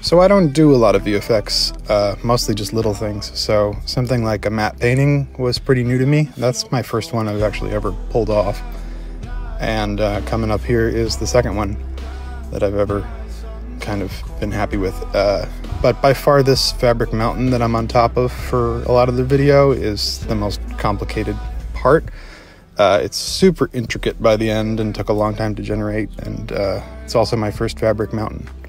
So I don't do a lot of VFX, mostly just little things. So something like a matte painting was pretty new to me. That's my first one I've actually ever pulled off. And coming up here is the second one that I've ever kind of been happy with. But by far this fabric mountain that I'm on top of for a lot of the video is the most complicated part. It's super intricate by the end and took a long time to generate, and it's also my first fabric mountain.